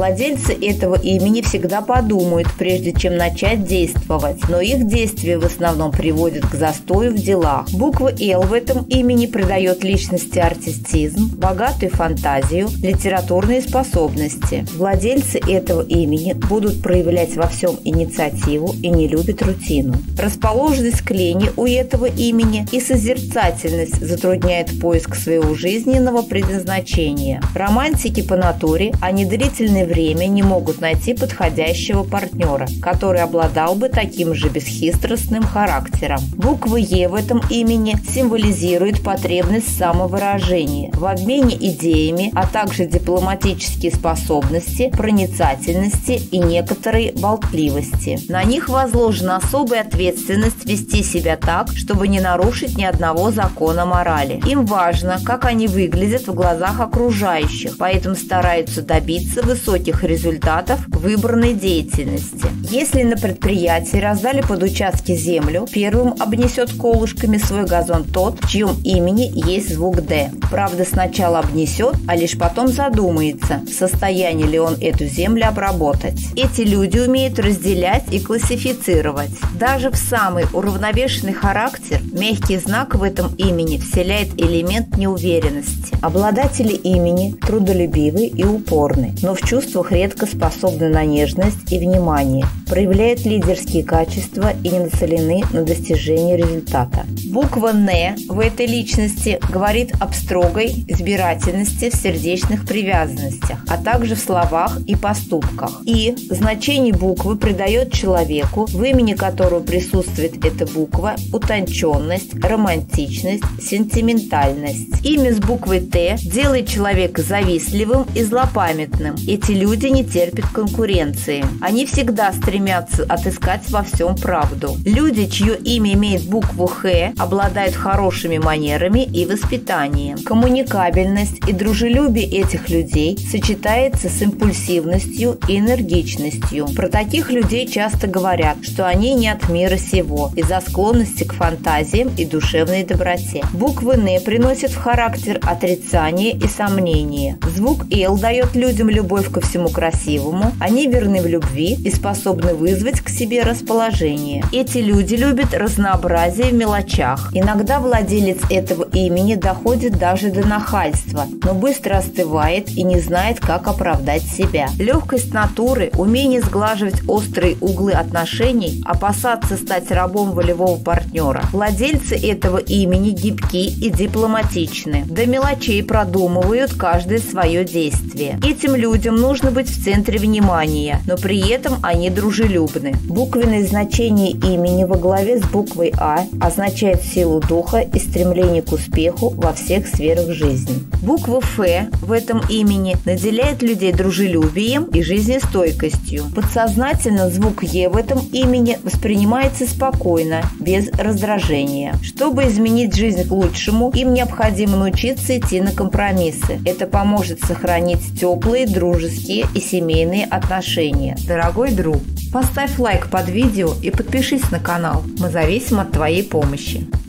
Владельцы этого имени всегда подумают, прежде чем начать действовать, но их действия в основном приводят к застою в делах. Буква «Л» в этом имени придает личности артистизм, богатую фантазию, литературные способности. Владельцы этого имени будут проявлять во всем инициативу и не любят рутину. Расположенность к лени у этого имени и созерцательность затрудняет поиск своего жизненного предназначения. Романтики по натуре, они длительное время не могут найти подходящего партнера, который обладал бы таким же бесхитростным характером. Буква «Е» в этом имени символизирует потребность самовыражения, в обмене идеями, а также дипломатические способности, проницательности и некоторой болтливости. На них возложена особая ответственность вести себя так, чтобы не нарушить ни одного закона морали. Им важно, как они выглядят в глазах окружающих, поэтому стараются добиться высоких результатов в выбранной деятельности. Если на предприятии раздали под участки землю, первым обнесет колышками свой газон тот, в чьем имени есть звук «Д». Правда, сначала обнесет, а лишь потом задумается, в состоянии ли он эту землю обработать. Эти люди умеют разделять и классифицировать. Даже в самый уравновешенный характер мягкий знак в этом имени вселяет элемент неуверенности. Обладатели имени трудолюбивы и упорны, но в чувствах редко способны на нежность и внимание, проявляют лидерские качества и не нацелены на достижение результата. Буква «Н» в этой личности говорит об строгой избирательности в сердечных привязанностях, а также в словах и поступках. И значение буквы придает человеку, в имени которого присутствует эта буква, утонченность, романтичность, сентиментальность. Имя с буквой «Т» делает человека завистливым и злопамятным. Эти люди не терпят конкуренции. Они всегда стремятся отыскать во всем правду. Люди, чье имя имеет букву «Х», обладают хорошими манерами и воспитанием. Коммуникабельность и дружелюбие этих людей сочетается с импульсивностью и энергичностью. Про таких людей часто говорят, что они не от мира сего из-за склонности к фантазиям и душевной доброте. Буква «Н» приносит в характер отрицание и сомнение. Звук «Л» дает людям любовь ко всему красивому, они верны в любви и способны вызвать к себе расположение. Эти люди любят разнообразие в мелочах. Иногда владелец этого имени доходит даже до нахальства, но быстро остывает и не знает, как оправдать себя. Легкость натуры, умение сглаживать острые углы отношений, опасаться стать рабом волевого партнера. Владельцы этого имени гибки и дипломатичны. До мелочей продумывают каждое свое действие. Этим людям нужно быть в центре внимания, но при этом они дружелюбны. Буквенное значение имени во главе с буквой «А» означает силу духа и стремление к успеху во всех сферах жизни. Буква «Ф» в этом имени наделяет людей дружелюбием и жизнестойкостью. Подсознательно звук «Е» в этом имени воспринимается спокойно, без раздражения. Чтобы изменить жизнь к лучшему, им необходимо научиться идти на компромиссы. Это поможет сохранить теплые, дружеские и семейные отношения. Дорогой друг, поставь лайк под видео и подпишись на канал. Мы зависим от твоей помощи.